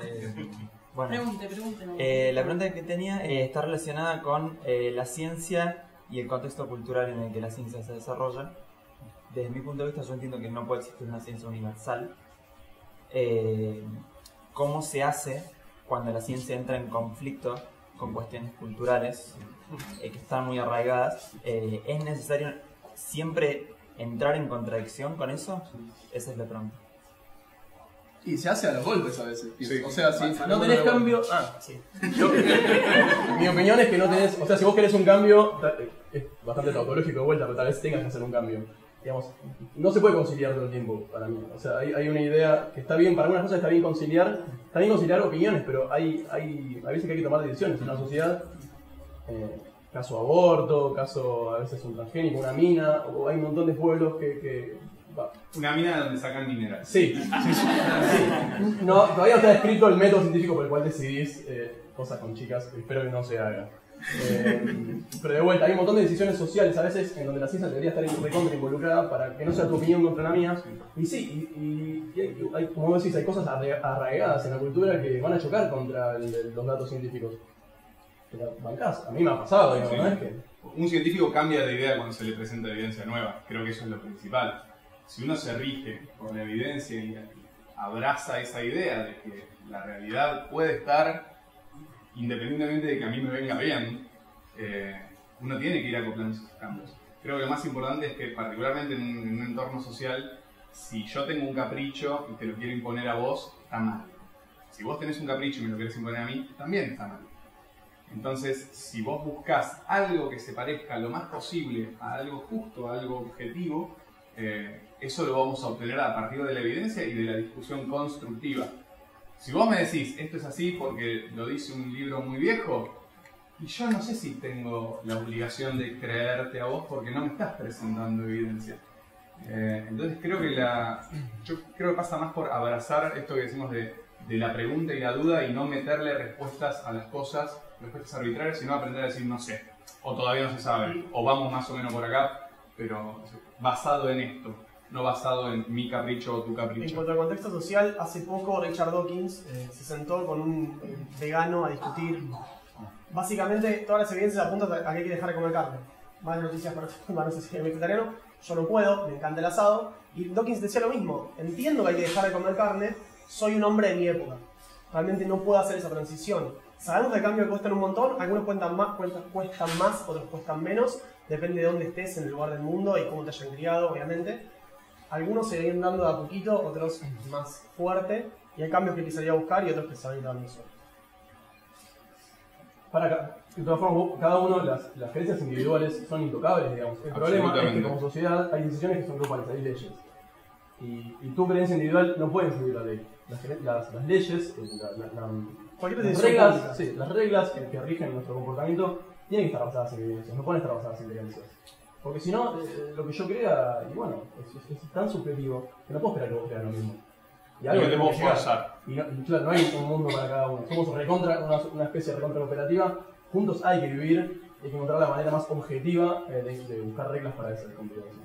Bueno, Pregunte. La pregunta que tenía está relacionada con la ciencia y el contexto cultural en el que la ciencia se desarrolla. Desde mi punto de vista, yo entiendo que no puede existir una ciencia universal. ¿Cómo se hace cuando la ciencia entra en conflicto con cuestiones culturales que están muy arraigadas? ¿Es necesario siempre entrar en contradicción con eso? Esa es la pregunta. Y se hace a los golpes a veces. Sí. O sea, si no tenés cambio... Sí. Mi opinión es que no tenés... O sea, si vos querés un cambio, es bastante tautológico de vuelta, pero tal vez tengas que hacer un cambio. Digamos, no se puede conciliar todo el tiempo para mí. O sea, hay una idea que está bien, para algunas cosas está bien conciliar opiniones, pero hay veces que hay que tomar decisiones en una sociedad. Caso aborto, caso a veces un transgénico, una mina, o hay un montón de pueblos que Una mina donde sacan minerales. Sí. No, todavía no está escrito el método científico por el cual decidís cosas con chicas, espero que no se haga. Pero de vuelta, hay un montón de decisiones sociales a veces en donde la ciencia debería estar recontra involucrada para que no sea tu opinión contra la mía. Y sí, hay, como decís, hay cosas arraigadas en la cultura que van a chocar contra los datos científicos. Bancás, a mí me ha pasado, digamos, ¿no? Es que... Un científico cambia de idea cuando se le presenta evidencia nueva. Creo que eso es lo principal. Si uno se rige por la evidencia y abraza esa idea de que la realidad puede estar independientemente de que a mí me venga bien, uno tiene que ir acoplando esos cambios. Creo que lo más importante es que, particularmente en un entorno social, si yo tengo un capricho y te lo quiero imponer a vos, está mal. Si vos tenés un capricho y me lo querés imponer a mí, también está mal. Entonces, si vos buscás algo que se parezca lo más posible a algo justo, a algo objetivo, eso lo vamos a obtener a partir de la evidencia y de la discusión constructiva. Si vos me decís, esto es así porque lo dice un libro muy viejo, y yo no sé si tengo la obligación de creerte a vos porque no me estás presentando evidencia. Entonces creo que pasa más por abrazar esto que decimos de la pregunta y la duda y no meterle respuestas a las cosas, respuestas arbitrarias, sino aprender a decir no sé, o todavía no se sabe, o vamos más o menos por acá, pero basado en esto. No basado en mi capricho o tu capricho. En cuanto al contexto social, hace poco Richard Dawkins se sentó con un vegano a discutir. Básicamente, todas las evidencias apuntan a que hay que dejar de comer carne. Más noticias para no sé si es vegetariano. Yo no puedo, me encanta el asado. Y Dawkins decía lo mismo. Entiendo que hay que dejar de comer carne, soy un hombre de mi época. Realmente no puedo hacer esa transición. Sabemos que el cambio cuesta un montón, algunos cuestan más, otros cuestan menos. Depende de dónde estés en el lugar del mundo y cómo te hayan criado, obviamente. Algunos se vienen dando de a poquito, otros más fuerte, y hay cambios que empezaría a buscar y otros que se van a ir dando solo. De todas formas, cada uno, las creencias individuales son intocables, digamos. El problema es que como sociedad hay decisiones que son grupales, hay leyes. Y tu creencia individual no puede influir la ley. Las leyes, las reglas que rigen nuestro comportamiento tienen que estar basadas en evidencias, no pueden estar basadas en creencias. Porque si no, lo que yo crea, y bueno, es tan subjetivo que no puedo esperar que vos creas lo mismo. Y algo que puedo forzar. Y claro, no hay un mundo para cada uno. Somos una especie de recontra cooperativa. Juntos hay que vivir y hay que encontrar la manera más objetiva de buscar reglas para esa convivencia.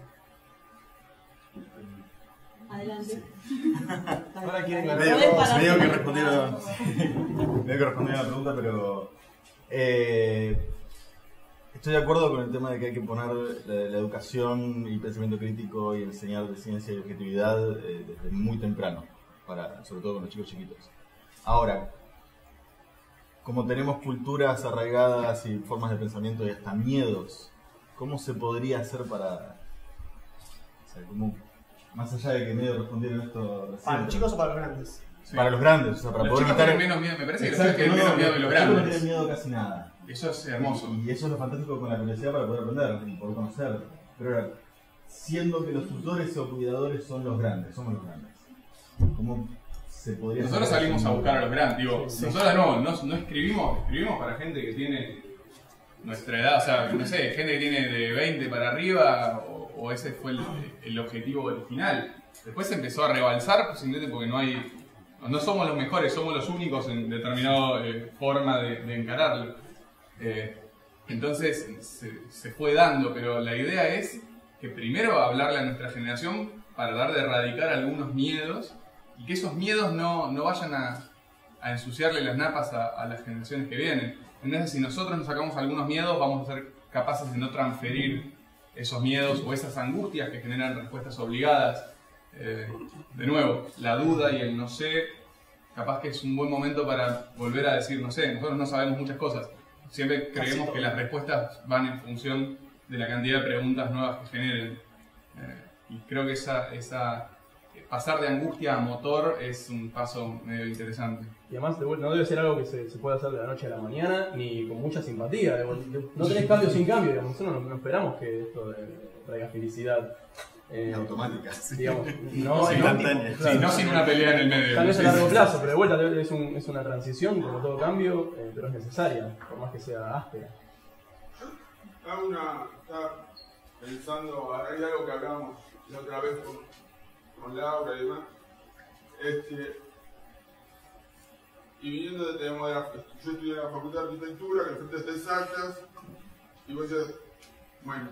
Adelante. Ahora quieren medio que respondieron a la pregunta, pero estoy de acuerdo con el tema de que hay que poner la educación y pensamiento crítico y enseñar de ciencia y objetividad desde muy temprano, sobre todo con los chicos chiquitos. Ahora, como tenemos culturas arraigadas y formas de pensamiento y hasta miedos, ¿cómo se podría hacer para... más allá de que medio respondieron esto recién? ¿Para los chicos o para los grandes? Sí. Para los grandes, o sea, para los poder chicos evitar... tienen menos miedo, me parece que los chicos tienen menos miedo de los grandes. No tienen miedo casi nada. Eso es hermoso. Y eso es lo fantástico con la curiosidad para poder aprender y poder conocer. Pero ahora, siendo que los tutores o cuidadores son los grandes, somos los grandes. ¿Cómo se podría Nosotros hacer salimos eso? a buscar a los grandes, digo, nosotros no escribimos para gente que tiene nuestra edad, o sea, no sé, gente que tiene de 20 para arriba, o ese fue el objetivo original. Después se empezó a rebalsar, simplemente porque no somos los mejores, somos los únicos en determinada forma de encararlo. Entonces se fue dando, pero la idea es que primero hablarle a nuestra generación para dar de erradicar algunos miedos y que esos miedos no vayan a a ensuciarle las napas a las generaciones que vienen. Entonces, si nosotros nos sacamos algunos miedos, vamos a ser capaces de no transferir esos miedos o esas angustias que generan respuestas obligadas. De nuevo, la duda y el no sé, capaz que es un buen momento para volver a decir no sé. Nosotros no sabemos muchas cosas. Siempre creemos que las respuestas van en función de la cantidad de preguntas nuevas que generen. Y creo que pasar de angustia a motor es un paso medio interesante. Y además, no debe ser algo que se pueda hacer de la noche a la mañana, ni con mucha simpatía. No tenés cambio sin cambio, digamos. Nosotros no esperamos que esto traiga felicidad. Automática, sí. Digamos, instantánea. Claro, sin una pelea en el medio. Tal vez a largo plazo, pero de vuelta es una transición, como todo cambio, pero es necesaria, por más que sea áspera. Estaba pensando, hay algo que hablamos la otra vez con Laura y demás, y viniendo de yo estudié en la Facultad de Arquitectura, que enfrente está Exactas, y vos decís, bueno,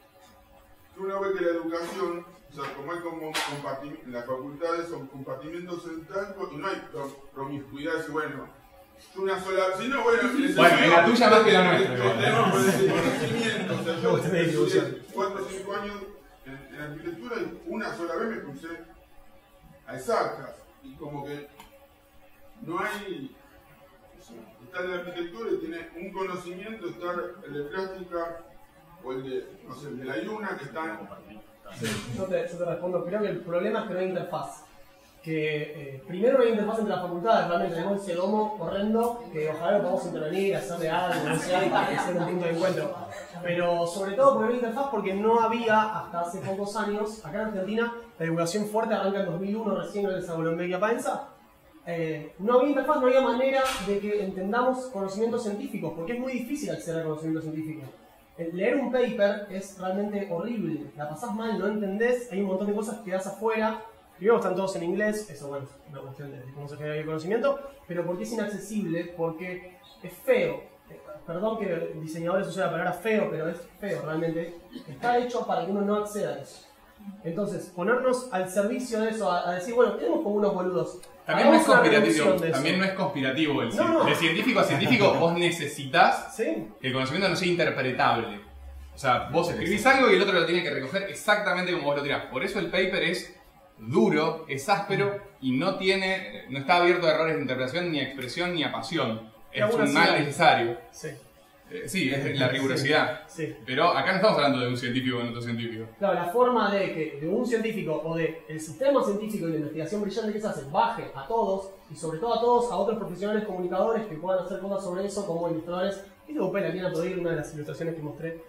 uno ve que la educación, o sea, como hay las facultades son compartimentos centrales y no hay promiscuidad, y bueno, una sola, si no, bueno, en la tuya más que la nuestra. Tenemos conocimiento, o sea, yo estudié 4 o 5 años en arquitectura y una sola vez me crucé a Exactas, y como que no hay, está en la arquitectura y tiene un conocimiento, está el de plástica o el de, no sé, el de la IUNA que están. Yo te respondo, creo que el problema es que no hay interfaz. Primero no hay interfaz entre las facultades, realmente tenemos ese domo horrendo que ojalá lo podamos intervenir, hacerle algo, no sé, hacer un punto de encuentro. Pero sobre todo porque no hay interfaz porque no había hasta hace pocos años, acá en Argentina, la educación fuerte arranca en 2001 recién con el Sabolombequia Paenza. No había interfaz, no había manera de que entendamos conocimientos científicos, porque es muy difícil acceder al conocimiento científico. Leer un paper es realmente horrible, la pasás mal, no entendés, hay un montón de cosas que quedás afuera. Primero están todos en inglés, eso bueno, es una cuestión de cómo se genera el conocimiento, pero porque es inaccesible, porque es feo. Perdón que el diseñador use la palabra feo, pero es feo realmente. Está hecho para que uno no acceda a eso. Entonces, ponernos al servicio de eso, a decir, bueno, tenemos como unos boludos. También no es conspirativo, de científico a científico vos necesitas que el conocimiento no sea interpretable. O sea, vos escribís algo y el otro lo tiene que recoger exactamente como vos lo tirás. Por eso el paper es duro, es áspero y no está abierto a errores de interpretación, ni a expresión, ni a pasión. Es un mal necesario. Sí, es la rigurosidad. Sí. Pero acá no estamos hablando de un científico con otro científico. Claro, la forma de que de un científico o del sistema científico y la investigación brillante que se hace baje a todos y sobre todo a todos, a otros profesionales comunicadores que puedan hacer cosas sobre eso, como ilustradores. Y luego la quieren aplaudir una de las ilustraciones que mostré.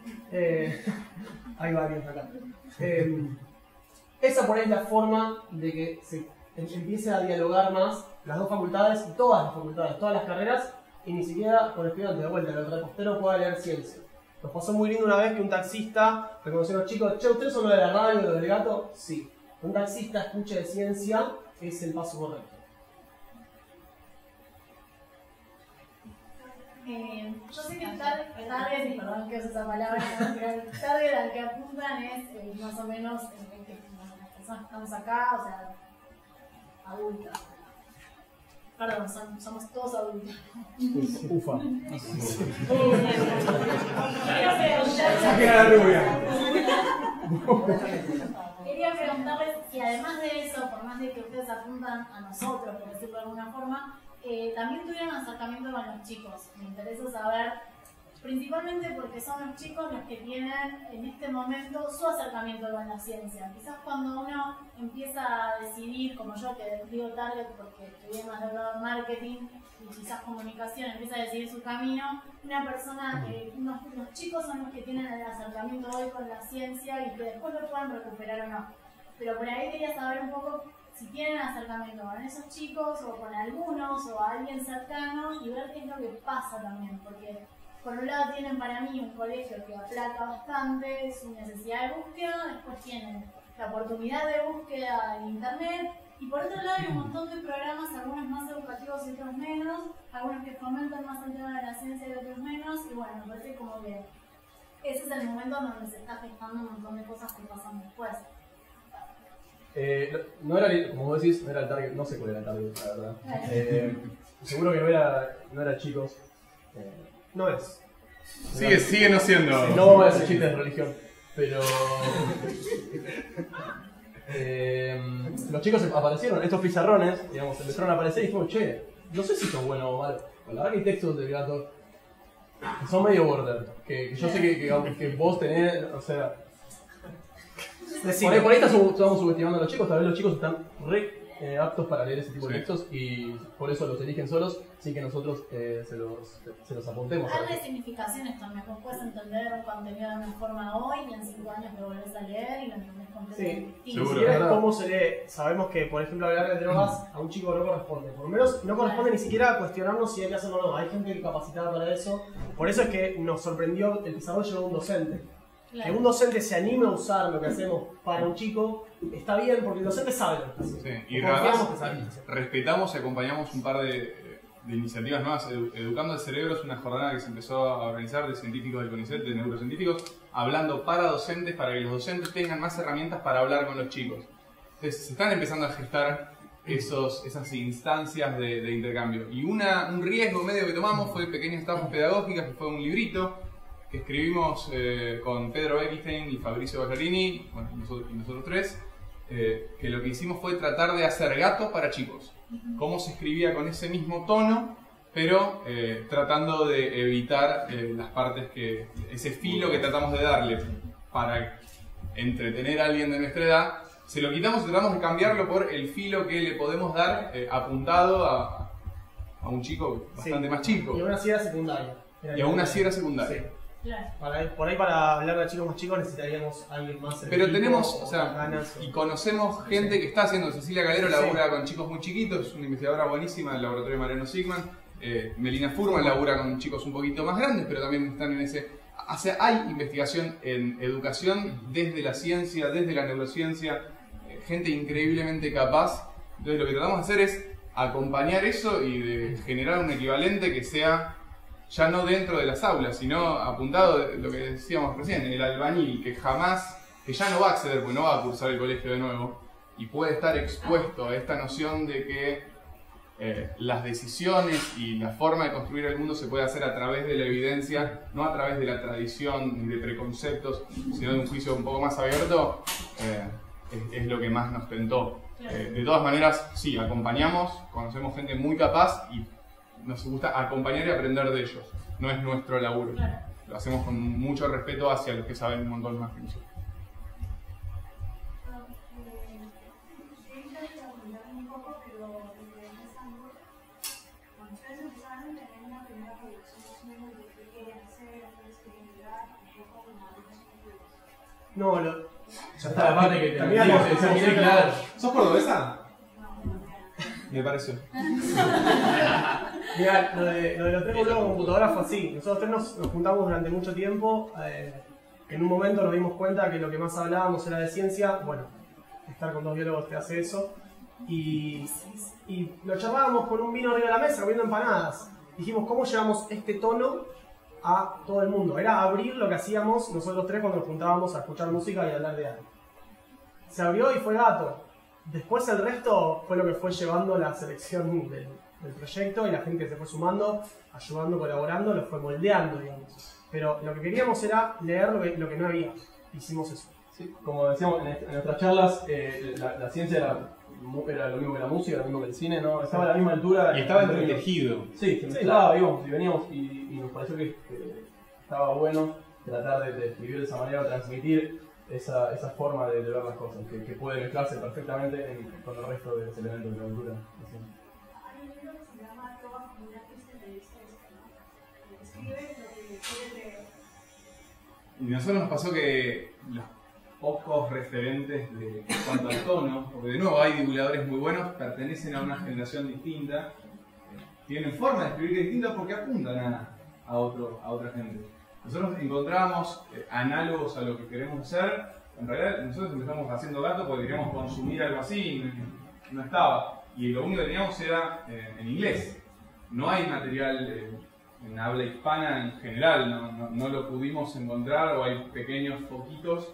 Hay varios acá. Esa por ahí es la forma de que se empiece a dialogar más las dos facultades y todas las facultades, todas las carreras, y ni siquiera con estudiantes de vuelta, que el repostero pueda leer ciencia. Nos pasó muy lindo una vez que un taxista reconoció a los chicos, che, ¿ustedes son los de la radio, los del gato? Sí. Un taxista escuche de ciencia es el paso correcto. Yo sé que el target, perdón que use esa palabra, pero el target al que apuntan es más o menos las personas que estamos acá, o sea, adultas. Perdón, somos todos adultos. Ufa. Quería preguntarles si además de eso, por más de que ustedes apuntan a nosotros, por decirlo de alguna forma, también tuvieron acercamiento con los chicos. Me interesa saber, principalmente porque son los chicos los que tienen en este momento su acercamiento con la ciencia. Quizás cuando uno empieza a decidir, como yo que digo target porque estudié más del lado de marketing y quizás comunicación, empieza a decidir su camino, una persona, los chicos son los que tienen el acercamiento hoy con la ciencia y que después lo puedan recuperar o no. Pero por ahí quería saber un poco si tienen acercamiento con esos chicos o con algunos o a alguien cercano y ver qué es lo que pasa también, porque por un lado tienen para mí un colegio que aplaca bastante su necesidad de búsqueda, después tienen la oportunidad de búsqueda en internet y por otro lado hay un montón de programas, algunos más educativos y otros menos, algunos que fomentan más el tema de la ciencia y otros menos y bueno, me parece como que ese es el momento donde se está gestando un montón de cosas que pasan después. No era, como vos decís, no era el target, no sé cuál era el target, la verdad. seguro que no era chicos. No es. Sigue no siendo. No vamos a decir chistes de religión, pero... los chicos aparecieron, estos pizarrones, digamos, empezaron a aparecer y dijimos, che, no sé si esto es bueno o malo. La verdad que hay textos del gato que son medio border, que yo sé que vos tenés, o sea... Por ahí estamos subestimando a los chicos, tal vez los chicos están re aptos para leer ese tipo de textos y por eso los eligen solos sin que nosotros se los apuntemos. Darle significaciones también, vos puedes entender un contenido de una forma hoy y en 5 años lo volvés a leer y lo entendés completamente. Sí, seguro. Si quieres cómo se lee, sabemos que por ejemplo hablar de drogas a un chico no corresponde, por lo menos no corresponde ni siquiera a cuestionarnos si hay que hacerlo o no, hay gente capacitada para eso, por eso es que nos sorprendió el pizarrón llegó a un docente. Claro. Que un docente se anime a usar lo que hacemos para un chico está bien porque el docente sabe lo que hace. Sí, y además respetamos y acompañamos un par de iniciativas nuevas. Educando el Cerebro es una jornada que se empezó a organizar de científicos del CONICET, de neurocientíficos, hablando para docentes, para que los docentes tengan más herramientas para hablar con los chicos. Entonces se están empezando a gestar esas instancias de intercambio. Y un riesgo medio que tomamos fue pequeñas etapas pedagógicas, que fue un librito que escribimos con Pedro Beckstein y Fabricio Baccarini, bueno, y nosotros tres, que lo que hicimos fue tratar de hacer gato para chicos. Cómo se escribía con ese mismo tono, pero tratando de evitar las partes ese filo que tratamos de darle para entretener a alguien de nuestra edad, se lo quitamos y tratamos de cambiarlo por el filo que le podemos dar apuntado a un chico bastante más chico. Y aún así era secundaria. Y aún así era secundaria. Sí. Claro. Por ahí para hablar de chicos más chicos necesitaríamos a alguien más. Pero tenemos, y conocemos gente que está haciendo. Cecilia Calero labura con chicos muy chiquitos, es una investigadora buenísima del laboratorio Mariano Sigman. Melina Furman labura con chicos un poquito más grandes, pero también están en ese... hay investigación en educación desde la ciencia, desde la neurociencia, gente increíblemente capaz. Entonces lo que tratamos de hacer es acompañar eso y de generar un equivalente que sea ya no dentro de las aulas, sino apuntado de lo que decíamos recién, el albañil que ya no va a acceder, porque no va a cursar el colegio de nuevo, y puede estar expuesto a esta noción de que las decisiones y la forma de construir el mundo se puede hacer a través de la evidencia, no a través de la tradición ni de preconceptos, sino de un juicio un poco más abierto, es lo que más nos tentó. De todas maneras, sí, acompañamos, conocemos gente muy capaz y nos gusta acompañar y aprender de ellos. No es nuestro laburo. Claro. Lo hacemos con mucho respeto hacia los que saben un montón más que nosotros. No, ya está la parte que te claro. ¿Sos cordobesa? Me pareció. Mira, lo de los tres biólogos computadoras fue así. Nosotros tres nos juntamos durante mucho tiempo. En un momento nos dimos cuenta que lo que más hablábamos era de ciencia. Bueno, estar con dos biólogos te hace eso. Y lo charlábamos con un vino arriba de la mesa, comiendo empanadas. Dijimos, ¿cómo llevamos este tono a todo el mundo? Era abrir lo que hacíamos nosotros tres cuando nos juntábamos a escuchar música y a hablar de algo. Se abrió y fue gato. Después el resto fue lo que fue llevando la selección del proyecto y la gente que se fue sumando, ayudando, colaborando, lo fue moldeando, digamos. Pero lo que queríamos era leer lo que no había. Hicimos eso. Sí, como decíamos en nuestras charlas, la ciencia era lo mismo que la música, lo mismo que el cine, ¿no? Estaba a la misma altura. Y estaba entretejido. Sí, se mezclaba, íbamos y veníamos y nos pareció que estaba bueno tratar de escribir de esa manera, transmitir esa forma de ver las cosas, que puede mezclarse perfectamente con el resto de los elementos de la cultura. Hay un libro que se llama Toda Comunidad que se le dice esto, ¿no? Escribe lo que quiere leer. Y a nosotros nos pasó que los pocos referentes en cuanto al tono, porque de nuevo hay divulgadores muy buenos, pertenecen a una generación distinta, tienen forma de escribir distinta porque apuntan a otra gente. Nosotros encontramos análogos a lo que queremos hacer. En realidad nosotros empezamos haciendo gato porque queríamos consumir algo así y no estaba. Y lo único que teníamos era en inglés. No hay material en habla hispana en general, no lo pudimos encontrar, o hay pequeños poquitos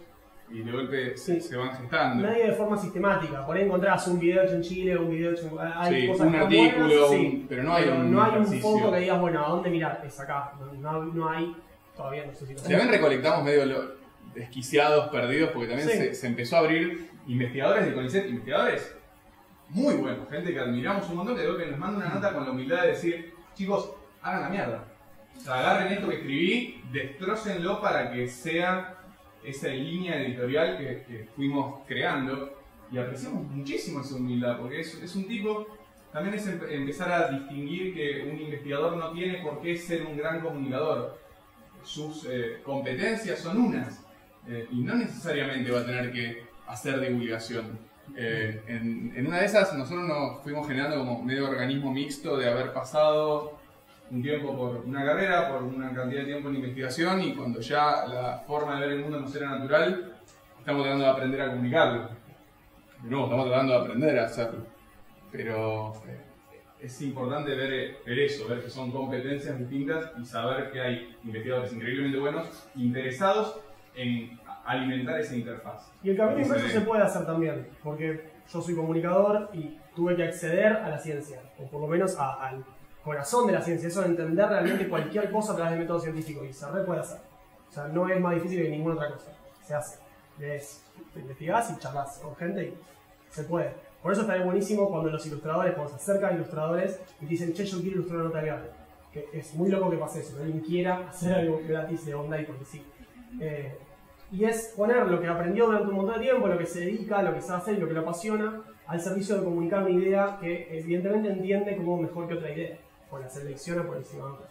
y de golpe Sí. se van gestando. Nadie de forma sistemática. Por ahí encontrás un video hecho en Chile, un video hecho en... Hay Sí, cosas un que están artículo, buenas, sí, pero no hay un no hay un ejercicio. foco que digas, bueno, ¿a dónde mirar? Es acá. No hay... Todavía no sé si lo Si también recolectamos medio desquiciados, perdidos, porque también Sí. se empezó a abrir investigadores de CONICET, investigadores muy buenos, gente que admiramos un montón, que de golpe nos manda una nota con la humildad de decir, chicos, hagan la mierda. O sea, agarren esto que escribí, destrócenlo para que sea esa línea editorial que fuimos creando. Y apreciamos muchísimo esa humildad, porque es un tipo, también es empezar a distinguir que un investigador no tiene por qué ser un gran comunicador. Sus competencias son unas, y no necesariamente va a tener que hacer divulgación. En una de esas nosotros nos fuimos generando como medio organismo mixto de haber pasado un tiempo por una carrera, por una cantidad de tiempo en investigación, y cuando ya la forma de ver el mundo nos era natural, estamos tratando de aprender a comunicarlo. De nuevo, estamos tratando de aprender a hacerlo. Pero es importante ver eso, ver que son competencias distintas y saber que hay investigadores increíblemente buenos interesados en alimentar esa interfaz. Y el camino inverso se puede hacer también, porque yo soy comunicador y tuve que acceder a la ciencia, o por lo menos al corazón de la ciencia, eso de entender realmente cualquier cosa a través del método científico, y se puede hacer. O sea, no es más difícil que ninguna otra cosa, se hace. Te investigás y charlas con gente y se puede. Por eso está buenísimo cuando los ilustradores, cuando se acercan a ilustradores y dicen, che, yo quiero ilustrar una nota legal. Que es muy loco que pase eso, que alguien quiera hacer algo gratis de onda y porque sí. Y es poner lo que aprendió durante un montón de tiempo, lo que se dedica, lo que sabe hacer y lo que lo apasiona, al servicio de comunicar una idea que evidentemente entiende como mejor que otra idea, o la selecciona por encima de otra.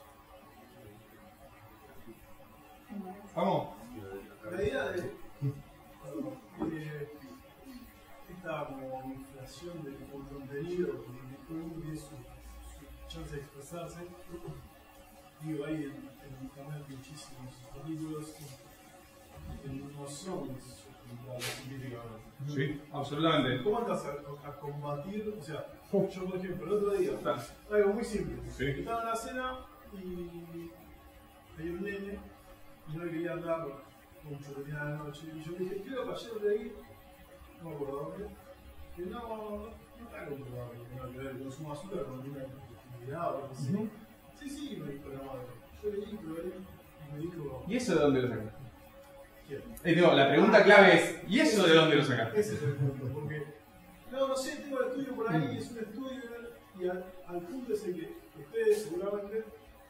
Vamos. La idea de esta como inflación del contenido, donde todo el mundo tiene su chance de expresarse, digo, hay en internet muchísimos artículos que no son científicamente. Sí, absolutamente. ¿Cómo andas a combatir? O sea, yo por ejemplo, el otro día, algo muy simple. Sí. Estaba en la cena y hay un nene y no le quería dar mucho, tenía de la noche. Y yo le dije, creo que ayer leí, no me acuerdo dónde, que no está comprobado que tenga que ver el consumo de azúcar con una actividad o algo así. Sí, me dijo la madre. Yo leí, probé y me dijo... ¿Y eso de dónde lo sacaste? ¿Quién? Digo, la pregunta clave es, ¿y eso de dónde lo sacaste? Ese es el punto, porque... No sé, tengo el estudio por ahí, es un estudio y al punto es el que ustedes seguramente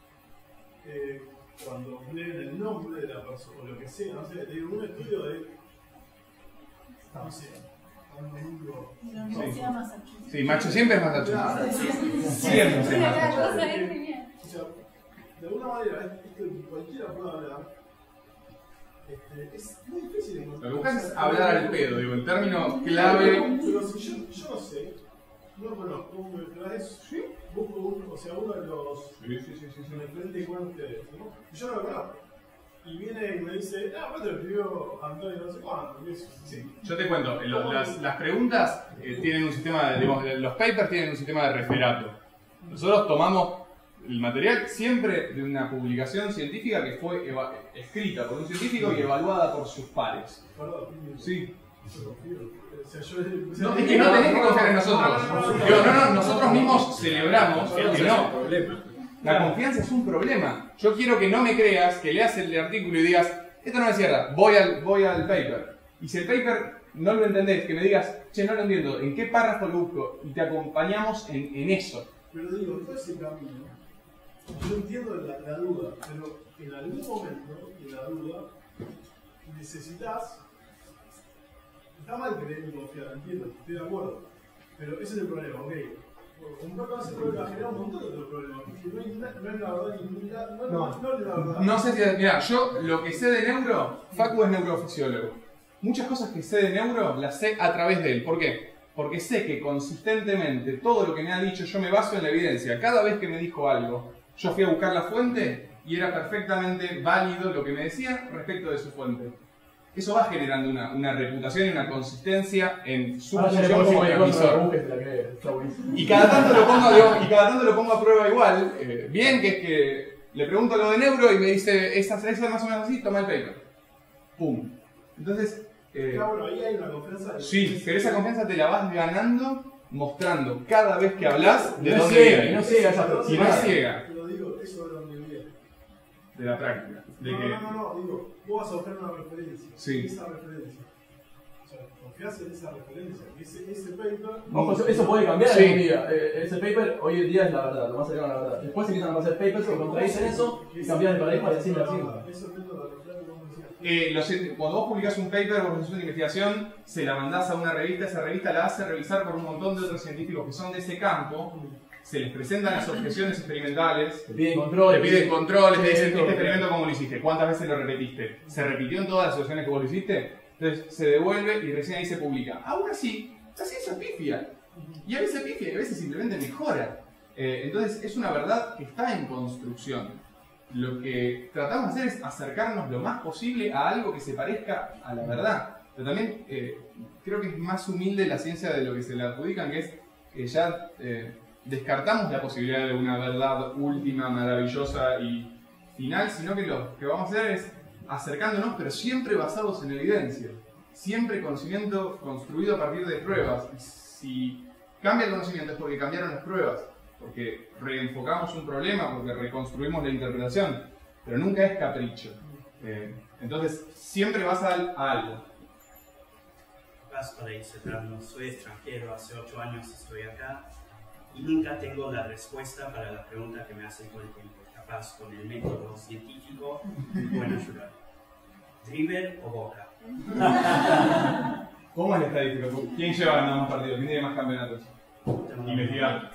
cuando leen el nombre de la persona o lo que sea, no sé, digo, un estudio de... No sé, La Universidad Massachusetts. Sí, macho siempre es Massachusetts. Siempre es Massachusetts. O sea, de alguna manera, esto que cualquiera pueda hablar, es muy difícil encontrar. Lo que buscas es hablar al pedo, digo, en términos clave. Pero si yo no sé, no conozco, busco uno de los referentes con ustedes, ¿no? Y yo no lo conozco. Y viene y me dice, pero te lo escribió Antonio no sé cuándo. Sí. Yo te cuento, las preguntas tienen un sistema, digamos, los papers tienen un sistema de referato. Nosotros tomamos el material siempre de una publicación científica que fue escrita por un científico y evaluada por sus pares. Perdón. Sí. No, es que no tenés que confiar en nosotros. Nosotros mismos celebramos que no. La confianza es un problema. Yo quiero que no me creas, que leas el artículo y digas, esto no me cierra, voy al paper. Y si el paper no lo entendés, que me digas, che, no lo entiendo, ¿en qué párrafo lo busco? Y te acompañamos en eso. Pero digo, todo ese camino, yo entiendo la duda, pero en algún momento, en la duda, necesitas. Está mal creer y confiar, entiendo, estoy de acuerdo. Pero ese es el problema, ok. Un poco hace problema, genera un montón de otros problemas. No es la verdad ni la verdad. No sé si. Mirá, yo lo que sé de neuro, Facu es neurofisiólogo. Muchas cosas que sé de neuro las sé a través de él. ¿Por qué? Porque sé que consistentemente todo lo que me ha dicho yo me baso en la evidencia. Cada vez que me dijo algo, yo fui a buscar la fuente y era perfectamente válido lo que me decía respecto de su fuente. Eso va generando una reputación y una consistencia en su posición como transmisor. Y cada tanto lo pongo a prueba igual. Bien, que es que le pregunto lo de neuro y me dice, esa es más o menos así, toma el paper. Pum. Entonces, Claro, ahí hay una confianza. Sí, pero esa confianza te la vas ganando mostrando cada vez que hablas de No dónde ciega, viene. no ciega esa Y no es persona. ciega. Te lo digo, eso de donde viene. De la práctica. De que, No, digo, vos vas a buscar una referencia. Sí. Esa referencia. O sea, confías en esa referencia. Ese paper. Ojo, eso puede cambiar Sí. algún día. Ese paper hoy en día es la verdad, lo más cercano a la verdad. Después se empiezan a hacer papers que contradicen eso y cambian de paradigma y así la siguen. Eso es dentro de la referencia, como decía. cuando vos publicás un paper, vos haces una investigación, se la mandás a una revista, esa revista la hace revisar por un montón de otros científicos que son de ese campo, se les presentan las objeciones experimentales, Te piden controles. te piden controles, te dicen, Esto, este experimento cómo lo hiciste, cuántas veces lo repetiste, se repitió en todas las situaciones que vos lo hiciste, entonces se devuelve y recién ahí se publica. Aún así, la ciencia pifia, y a veces pifia y a veces simplemente mejora. Entonces es una verdad que está en construcción. Lo que tratamos de hacer es acercarnos lo más posible a algo que se parezca a la verdad. Pero también creo que es más humilde la ciencia de lo que se le adjudican, que es que ya descartamos la posibilidad de una verdad última, maravillosa y final, sino que lo que vamos a hacer es acercándonos, pero siempre basados en evidencia. Siempre conocimiento construido a partir de pruebas. Si cambia el conocimiento es porque cambiaron las pruebas, porque reenfocamos un problema, porque reconstruimos la interpretación, pero nunca es capricho. Entonces, siempre vas a algo. Para ir cerrando, soy extranjero, hace 8 años estoy acá y nunca tengo la respuesta para la pregunta que me hacen todo el tiempo. Capaz con el método científico pueden ayudar. ¿River o Boca? ¿Cómo es la estadística? ¿Quién lleva ganado más partidos? ¿Quién tiene más campeonatos? Investigar.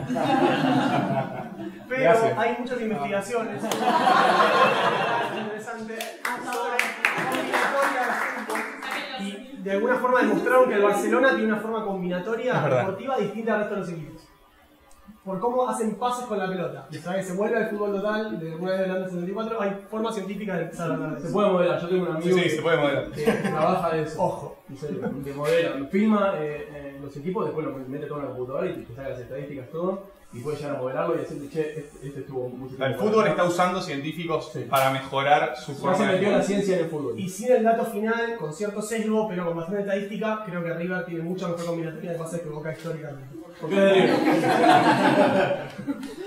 Pero Gracias. hay muchas investigaciones interesantes sobre combinatorias de fútbol. Y de alguna forma demostraron que el Barcelona tiene una forma combinatoria deportiva distinta al resto de los equipos. Por cómo hacen pases con la pelota. ¿Sabes? Se vuelve al fútbol total de alguna vez de Holanda 74. Hay formas científicas de empezar a hablar de eso. Se puede modelar, yo tengo un amigo Sí, se puede modelar. que trabaja de eso. Ojo. En serio, que modela, filma los equipos, después lo mete todo en la computadora y te saca las estadísticas, todo, y puede llegar a modelarlo y decirte, che, este estuvo mucho tiempo. El fútbol está usando científicos para mejorar su Ya forma se de metió jugar. la ciencia en el fútbol. Y sin el dato final, con cierto sesgo, pero con bastante estadística, creo que River tiene mucha mejor combinatoria de pases que Boca históricamente. ¿Por qué es de River?